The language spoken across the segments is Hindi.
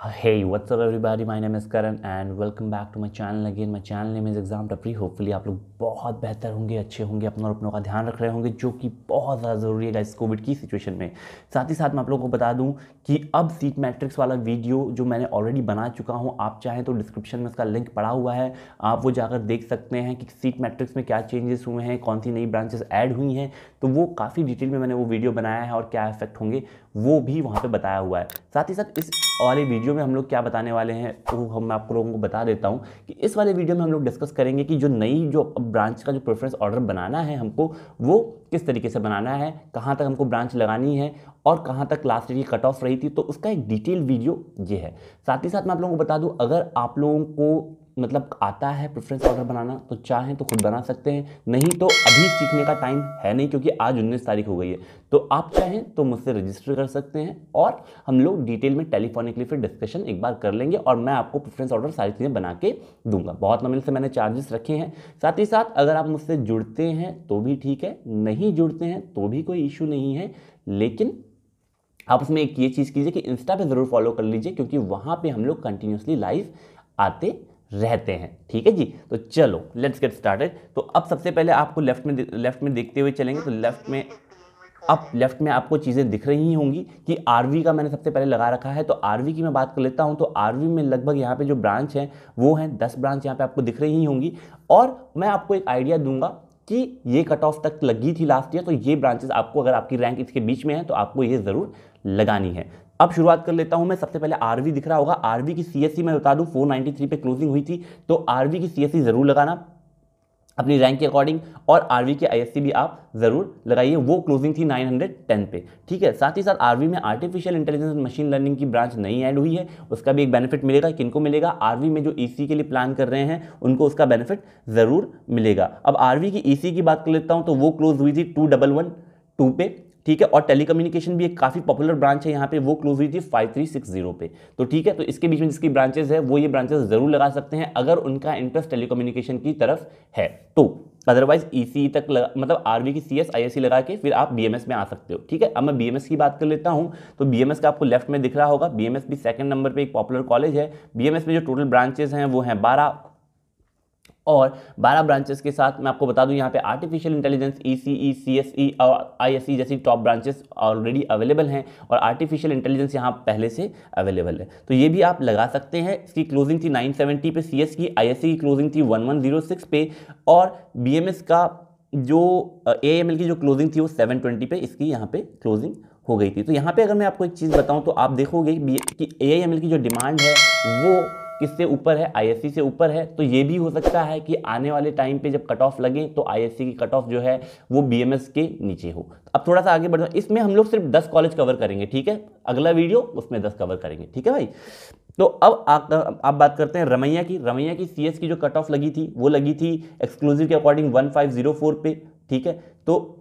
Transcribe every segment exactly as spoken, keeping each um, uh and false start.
Hey, what's up everybody? My name is Karan and welcome back to my channel again. My channel name is exam Tapri. Hopefully आप लोग बहुत बेहतर होंगे, अच्छे होंगे, अपना और अपनों का ध्यान रख रहे होंगे, जो कि बहुत ज़्यादा ज़रूरी है इस कोविड की सिचुएशन में। साथ ही साथ मैं आप लोगों को बता दूं कि अब सीट मैट्रिक्स वाला वीडियो जो मैंने ऑलरेडी बना चुका हूं, आप चाहें तो डिस्क्रिप्शन में उसका लिंक पड़ा हुआ है, आप वो जाकर देख सकते हैं कि सीट मैट्रिक्स में क्या चेंजेस हुए हैं, कौन सी नई ब्रांचेस ऐड हुई हैं। तो वो काफ़ी डिटेल में मैंने वो वीडियो बनाया है और क्या इफेक्ट होंगे वो भी वहाँ पे बताया हुआ है। साथ ही साथ इस वाले वीडियो में हम लोग क्या बताने वाले हैं वो हम आपको लोगों को बता देता हूँ कि इस वाले वीडियो में हम लोग डिस्कस करेंगे कि जो नई जो ब्रांच का जो प्रेफरेंस ऑर्डर बनाना है हमको, वो किस तरीके से बनाना है, कहाँ तक हमको ब्रांच लगानी है और कहाँ तक लास्ट ईयर की कट ऑफ रही थी, तो उसका एक डिटेल वीडियो ये है। साथ ही साथ मैं आप लोगों को बता दूँ, अगर आप लोगों को मतलब आता है प्रेफरेंस ऑर्डर बनाना तो चाहें तो खुद बना सकते हैं, नहीं तो अभी सीखने का टाइम है नहीं, क्योंकि आज उन्नीस तारीख हो गई है। तो आप चाहें तो मुझसे रजिस्टर कर सकते हैं और हम लोग डिटेल में टेलीफोनिकली फिर डिस्कशन एक बार कर लेंगे और मैं आपको प्रेफरेंस ऑर्डर सारी चीज़ें बना के दूंगा। बहुत नॉमिनल से मैंने चार्जेस रखे हैं। साथ ही साथ अगर आप मुझसे जुड़ते हैं तो भी ठीक है, नहीं जुड़ते हैं तो भी कोई इशू नहीं है, लेकिन आप उसमें एक ये चीज़ कीजिए कि इंस्टा पे ज़रूर फॉलो कर लीजिए, क्योंकि वहाँ पे हम लोग कंटिन्यूसली लाइव आते रहते हैं। ठीक है जी, तो चलो लेट्स गेट स्टार्टेड। तो अब सबसे पहले आपको लेफ्ट में लेफ्ट में देखते हुए चलेंगे। तो लेफ्ट में अब लेफ्ट में आपको चीज़ें दिख रही होंगी कि आरवी का मैंने सबसे पहले लगा रखा है। तो आरवी की मैं बात कर लेता हूं। तो आरवी में लगभग यहाँ पे जो ब्रांच है वो हैं दस ब्रांच यहाँ पे आपको दिख रही होंगी, और मैं आपको एक आइडिया दूंगा कि ये कट ऑफ तक लगी थी लास्ट ईयर, तो ये ब्रांचेस आपको, अगर आपकी रैंक इसके बीच में है तो आपको ये ज़रूर लगानी है। अब शुरुआत कर लेता हूं मैं। सबसे पहले आरवी दिख रहा होगा, आरवी की सीएससी मैं बता दूं चार सौ तिरानवे पे क्लोजिंग हुई थी, तो आरवी की सीएससी जरूर लगाना अपनी रैंक के अकॉर्डिंग, और आरवी के आईएससी भी आप जरूर लगाइए, वो क्लोजिंग थी नौ सौ दस पे। ठीक है, साथ ही साथ आरवी में आर्टिफिशियल इंटेलिजेंस मशीन लर्निंग की ब्रांच नई ऐड हुई है, उसका भी एक बेनिफिट मिलेगा। किनको मिलेगा? आरवी में जो ईसी के लिए प्लान कर रहे हैं उनको उसका बेनिफिट जरूर मिलेगा। अब आरवी की ईसी की बात कर लेता हूं, तो वो क्लोज हुई थी टू डबल वन टू पे। ठीक है, और टेलीकम्युनिकेशन भी एक काफ़ी पॉपुलर ब्रांच है यहाँ पे, वो क्लोज हुई थी फाइव थ्री सिक्स जीरो पे। तो ठीक है, तो इसके बीच में जिसकी ब्रांचेस है वो ये ब्रांचेस जरूर लगा सकते हैं अगर उनका इंटरेस्ट टेलीकम्युनिकेशन की तरफ है तो। अदरवाइज ईसी तक लगा, मतलब आरवी की सीएस आईएससी लगा के फिर आप बीएमएस में आ सकते हो। ठीक है, अब मैं बीएमएस की बात कर लेता हूँ। तो बीएमएस का आपको लेफ्ट में दिख रहा होगा, बीएमएस भी सेकंड नंबर पे एक पॉपुलर कॉलेज है। बीएमएस में जो टोटल ब्रांचेस हैं वो हैं बारह, और बारह ब्रांचेस के साथ मैं आपको बता दूं यहाँ पे आर्टिफिशियल इंटेलिजेंस, ईसीई, सीएसई और आईएसई जैसी टॉप ब्रांचेस ऑलरेडी अवेलेबल हैं, और आर्टिफिशियल इंटेलिजेंस यहाँ पहले से अवेलेबल है, तो ये भी आप लगा सकते हैं। इसकी क्लोजिंग थी नौ सौ सत्तर पे सीएस की, आईएसई की क्लोजिंग थी ग्यारह सौ छह पे, और बीएमएस का जो एएमएल की जो क्लोजिंग थी वो सात सौ बीस पे इसकी यहाँ पे क्लोजिंग हो गई थी। तो यहाँ पे अगर मैं आपको एक चीज़ बताऊँ तो आप देखोगे कि एएमएल की जो डिमांड है वो किससे ऊपर है? आईएससी से ऊपर है। तो ये भी हो सकता है कि आने वाले टाइम पे जब कट ऑफ लगे तो आईएससी की कट ऑफ जो है वो बीएमएस के नीचे हो। अब थोड़ा सा आगे बढ़ना, इसमें हम लोग सिर्फ दस कॉलेज कवर करेंगे। ठीक है, अगला वीडियो उसमें दस कवर करेंगे। ठीक है भाई, तो अब आप, आप बात करते हैं रमैया की। रमैया की सीएस की जो कट ऑफ लगी थी वो लगी थी एक्सक्लूसिव के according one five zero four पे। ठीक है, तो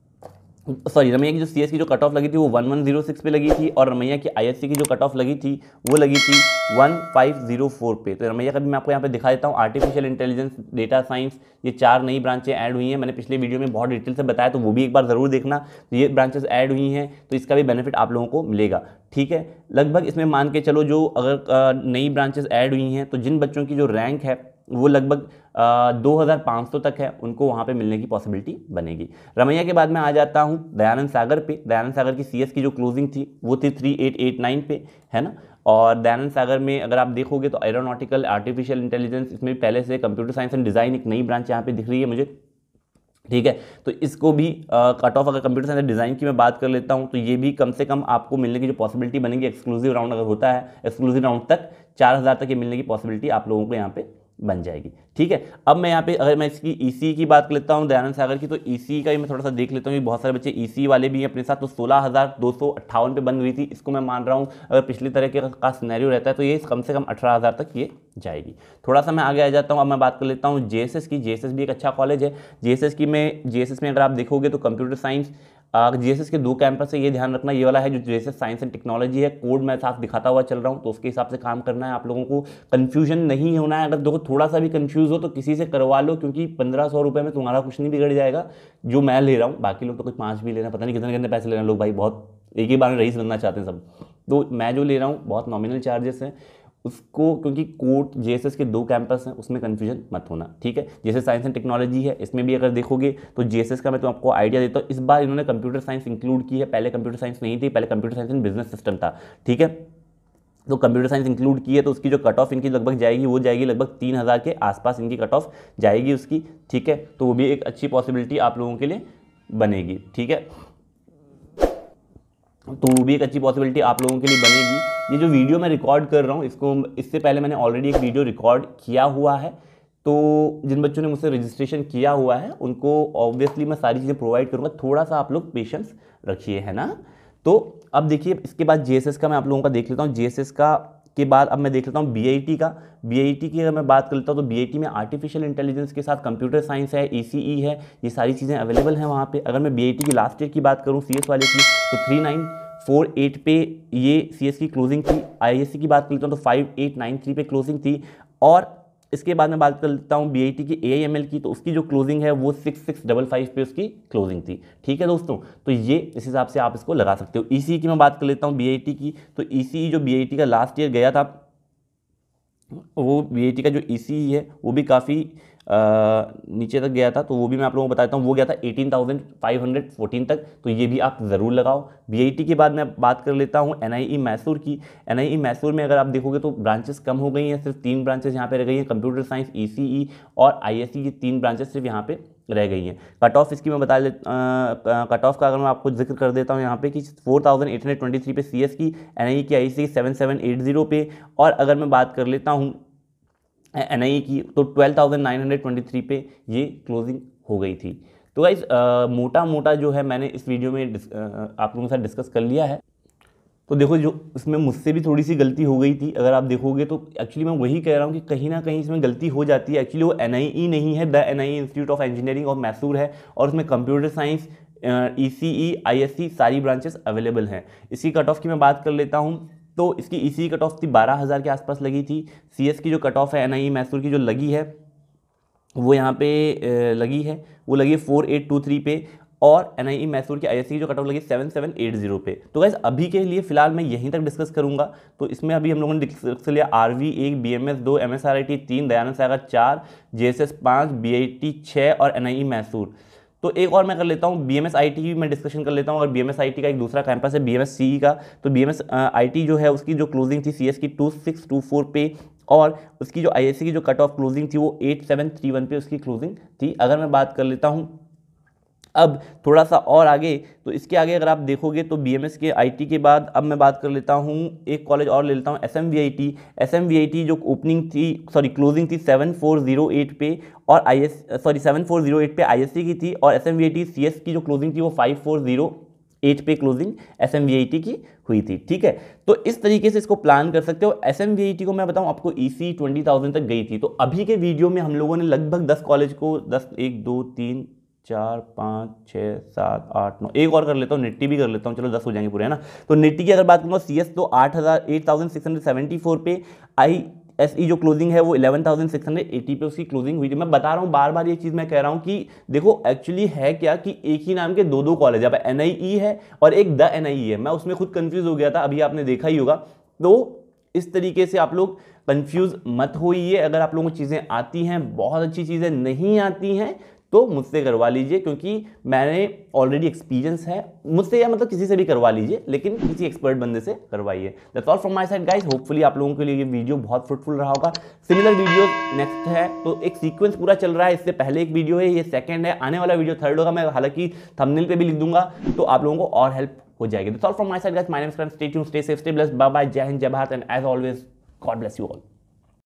सॉरी रमैया की जो सीएस की जो कट ऑफ लगी थी वो ग्यारह सौ छह पे लगी थी, और रमैया की आईएससी की जो कट ऑफ लगी थी वो लगी थी पंद्रह सौ फोर पे। तो रमैया का भी मैं आपको यहाँ पे दिखा देता हूँ। आर्टिफिशियल इंटेलिजेंस, डेटा साइंस, ये चार नई ब्रांचें ऐड हुई हैं। मैंने पिछले वीडियो में बहुत डिटेल से बताया, तो वो भी एक बार ज़रूर देखना। तो ये ब्रांचेस ऐड हुई हैं, तो इसका भी बेनिफिट आप लोगों को मिलेगा। ठीक है, लगभग इसमें मान के चलो जो अगर नई ब्रांचेस ऐड हुई हैं तो जिन बच्चों की जो रैंक है वो लगभग दो हज़ार पाँच सौ तक है, उनको वहाँ पे मिलने की पॉसिबिलिटी बनेगी। रमैया के बाद मैं आ जाता हूँ दयानंद सागर पे। दयानंद सागर की सीएस की जो क्लोजिंग थी वो थी थ्री एट एट नाइन पे, है ना। और दयानंद सागर में अगर आप देखोगे तो एरोनॉटिकल, आर्टिफिशियल इंटेलिजेंस, इसमें पहले से कंप्यूटर साइंस एंड डिज़ाइन एक नई ब्रांच यहाँ पे दिख रही है मुझे। ठीक है, तो इसको भी कट ऑफ, अगर कंप्यूटर साइंस डिज़ाइन की मैं बात कर लेता हूं तो ये भी कम से कम आपको मिलने की जो पॉसिबिलिटी बनेगी, एक्सक्लूसिव राउंड अगर होता है, एक्सक्लूसिव राउंड तक चार हज़ार तक ये मिलने की पॉसिबिलिटी आप लोगों को यहाँ पे बन जाएगी। ठीक है, अब मैं यहाँ पे अगर मैं इसकी ईसी की बात कर लेता हूँ दयानंद सागर की, तो ईसी का ही मैं थोड़ा सा देख लेता हूँ कि बहुत सारे बच्चे ईसी वाले भी हैं अपने साथ। तो सोलह हज़ार दो सौ अट्ठावन पे बन हुई थी, इसको मैं मान रहा हूँ अगर पिछली तरह के का सिनेरियो रहता है तो ये कम से कम अठारह हज़ार तक ये जाएगी। थोड़ा सा मैं आगे आ जाता हूँ। अब मैं बात कर लेता हूँ जेएसएस की। जेएसएस भी एक अच्छा कॉलेज है। जेएसएस की में जेएसएस में अगर आप देखोगे तो कंप्यूटर साइंस, जीएसएस के दो कैंपस है, ये ध्यान रखना। ये वाला है जो जीएसएस साइंस एंड टेक्नोलॉजी है, कोड मैं साथ दिखाता हुआ चल रहा हूँ, तो उसके हिसाब से काम करना है। आप लोगों को कंफ्यूजन नहीं होना है। अगर देखो थोड़ा सा भी कंफ्यूज हो तो किसी से करवा लो, क्योंकि पंद्रह सौ रुपये में तुम्हारा कुछ नहीं बिगड़ जाएगा जो मैं ले रहा हूँ। बाकी लोग तो कुछ पाँच भी लेना, पता नहीं कितने कितने पैसे लेना लोग भाई, बहुत एक ही बार में रईस बनना चाहते हैं सब। तो मैं जो ले रहा हूँ बहुत नॉमिनल चार्जेस हैं उसको, क्योंकि कोर्ट जेएसएस के दो कैंपस हैं, उसमें कन्फ्यूजन मत होना, ठीक है। जैसे साइंस एंड टेक्नोलॉजी है, इसमें भी अगर देखोगे तो जेएसएस का मैं तो आपको आइडिया देता हूँ, इस बार इन्होंने कंप्यूटर साइंस इंक्लूड की है, पहले कंप्यूटर साइंस नहीं थी, पहले computer science in business system था, ठीक है। तो कंप्यूटर साइंस इंक्लूड की है तो उसकी जो कट ऑफ इनकी लगभग जाएगी वो जाएगी लगभग तीन हज़ार के आसपास इनकी कट ऑफ जाएगी उसकी, ठीक है। तो वो भी एक अच्छी पॉसिबिलिटी आप लोगों के लिए बनेगी, ठीक है। तो वो भी एक अच्छी पॉसिबिलिटी आप लोगों के लिए बनेगी। ये जो वीडियो मैं रिकॉर्ड कर रहा हूँ इसको, इससे पहले मैंने ऑलरेडी एक वीडियो रिकॉर्ड किया हुआ है, तो जिन बच्चों ने मुझसे रजिस्ट्रेशन किया हुआ है उनको ऑब्वियसली मैं सारी चीज़ें प्रोवाइड करूँगा, थोड़ा सा आप लोग पेशेंस रखिए, है ना। तो अब देखिए इसके बाद जेएसएस का मैं आप लोगों का देख लेता हूँ। जेएसएस का के बाद अब मैं देख लेता हूँ बीआईटी का। बीआईटी की अगर मैं बात कर लेता हूँ तो बीआईटी में आर्टिफिशियल इंटेलिजेंस के साथ कंप्यूटर साइंस है, ईसीई है, ये सारी चीज़ें अवेलेबल हैं वहाँ पे। अगर मैं बीआईटी की लास्ट ईयर की बात करूँ सीएस वाले की तो थ्री नाइन फोर एट पे ये सीएस की क्लोजिंग थी। आईएससी की बात कर लेता हूँ तो फाइव एट नाइन थ्री पे क्लोजिंग थी। और इसके बाद मैं बात कर लेता हूँ बीआईटी की एआईएमएल की, तो उसकी जो क्लोजिंग है वो सिक्स सिक्स डबल फाइव पे उसकी क्लोजिंग थी, ठीक है दोस्तों। तो ये इस हिसाब से आप इसको लगा सकते हो। ईसीई की मैं बात कर लेता हूँ बीआईटी की, तो ईसीई जो बीआईटी का लास्ट ईयर गया था, वो बीआईटी का जो ईसीई है वो भी काफ़ी नीचे तक गया था, तो वो भी मैं आप लोगों को बताता हूँ। वो गया था eighteen thousand five hundred fourteen तक, तो ये भी आप ज़रूर लगाओ। बीआईटी के बाद मैं बात कर लेता हूँ एनआईई मैसूर की। एनआईई मैसूर में अगर आप देखोगे तो ब्रांचेस कम हो गई हैं, सिर्फ तीन ब्रांचेस यहाँ पे रह गई हैं, कंप्यूटर साइंस, ईसीई और आईएससी की तीन ब्रांचेस सिर्फ यहाँ पे रह गई हैं। कट ऑफ इसकी मैं बता ले कट ऑफ का अगर मैं आपको जिक्र कर देता हूँ यहाँ पे कि four thousand eight hundred twenty three पे सीएस की, एनआईई की, आईएससी की सेवन सेवन एट जीरो पे, और अगर मैं बात कर लेता हूँ एनआईई की तो twelve thousand nine hundred twenty three पे ये क्लोजिंग हो गई थी। तो गाइस मोटा मोटा जो है मैंने इस वीडियो में डिस, आ, आप लोगों के साथ डिस्कस कर लिया है। तो देखो जो इसमें मुझसे भी थोड़ी सी गलती हो गई थी, अगर आप देखोगे तो एक्चुअली मैं वही कह रहा हूँ कि कहीं ना कहीं इसमें गलती हो जाती है। एक्चुअली वो एनआईई नहीं है, the NIE institute of engineering of Mysore है, और उसमें कंप्यूटर साइंस, ईसीई, आईएससी सारी ब्रांचेस अवेलेबल हैं। इसकी कट ऑफ की मैं बात कर लेता हूँ तो इसकी ईसीई कट ऑफ थी बारह हज़ार के आसपास लगी थी। सीएस की जो कट ऑफ है एनआईई मैसूर की जो लगी है वो यहाँ पे लगी है, वो लगी है फोर एट टू थ्री पे, और एनआईई मैसूर की आईएससी की जो कट ऑफ लगी सेवन सेवन एट जीरो पे। तो गाइस अभी के लिए फिलहाल मैं यहीं तक डिस्कस करूंगा। तो इसमें अभी हम लोगों ने डिस्कस लिया आरवी एक, बीएमएस दो, एमएसआरआईटी तीन, दयानंद सागर चार, जेएसएस पाँच, बीआईटी छः और एनआईई मैसूर। तो एक और मैं कर लेता हूँ बीएमएस आईटी की मैं डिस्कशन कर लेता हूँ। अगर बीएमएस आईटी का एक दूसरा कैंपस है बीएमएस सीई का, तो बीएमएस आईटी जो है उसकी जो क्लोजिंग थी सीएस की टू सिक्स टू फोर पे, और उसकी जो आईएससी की जो कट ऑफ क्लोजिंग थी वो एट सेवन थ्री वन पे उसकी क्लोजिंग थी। अगर मैं बात कर लेता हूँ अब थोड़ा सा और आगे, तो इसके आगे अगर आप देखोगे तो बीएमएस के आईटी के बाद अब मैं बात कर लेता हूँ एक कॉलेज और ले लेता हूँ एसएमवीआईटी। एसएमवीआईटी जो ओपनिंग थी सॉरी क्लोजिंग थी सेवन फोर जीरो एट पे, और IS sorry seven four zero eight पे आईएससी की थी, और एसएमवीआईटी सीएस की जो क्लोजिंग थी वो फाइव फोर जीरो एट पे क्लोजिंग एसएमवीआईटी की हुई थी, ठीक है। तो इस तरीके से इसको प्लान कर सकते हो। एसएमवीआईटी को मैं बताऊं आपको ईसी ट्वेंटी थाउजेंड तक गई थी। तो अभी के वीडियो में हम लोगों ने लगभग दस कॉलेज को दस एक दो तीन चार पाँच छः सात आठ नौ, एक और कर लेता हूँ, निट्टी भी कर लेता हूँ, चलो दस हो जाएंगे पूरे, है ना। तो निट्टी की अगर बात करूँगा सीएस तो आठ हज़ार eight thousand six hundred seventy four पे, आई एस ई जो क्लोजिंग है वो eleven thousand six hundred eighty पे उसकी क्लोजिंग हुई थी। मैं बता रहा हूँ बार बार ये चीज़ मैं कह रहा हूँ कि देखो एक्चुअली है क्या कि एक ही नाम के दो दो कॉलेज है, एनआईई है और एक द एनआईई है। मैं उसमें खुद कंफ्यूज हो गया था, अभी आपने देखा ही होगा। तो इस तरीके से आप लोग कंफ्यूज मत होइए। अगर आप लोगों को चीज़ें आती हैं, बहुत अच्छी चीज़ें नहीं आती हैं तो मुझसे करवा लीजिए, क्योंकि मैंने ऑलरेडी एक्सपीरियंस है। मुझसे या मतलब किसी से भी करवा लीजिए, लेकिन किसी एक्सपर्ट बंदे से करवाइए। That's all from my side guys. Hopefully आप लोगों के लिए ये वीडियो बहुत फ्रूटफुल रहा होगा। सिमिलर वीडियो नेक्स्ट है, तो एक सीक्वेंस पूरा चल रहा है। इससे पहले एक वीडियो है, ये सेकंड है, आने वाला वीडियो थर्ड होगा। मैं हालांकि थंबनेल पे भी लिख दूंगा, तो आप लोगों को और हेल्प हो जाएगी। That's all from my side guys. My name is Karan. Stay tuned, stay safe, stay blessed. Bye bye. जय हिंद, जय Bharat, and as always God bless you all.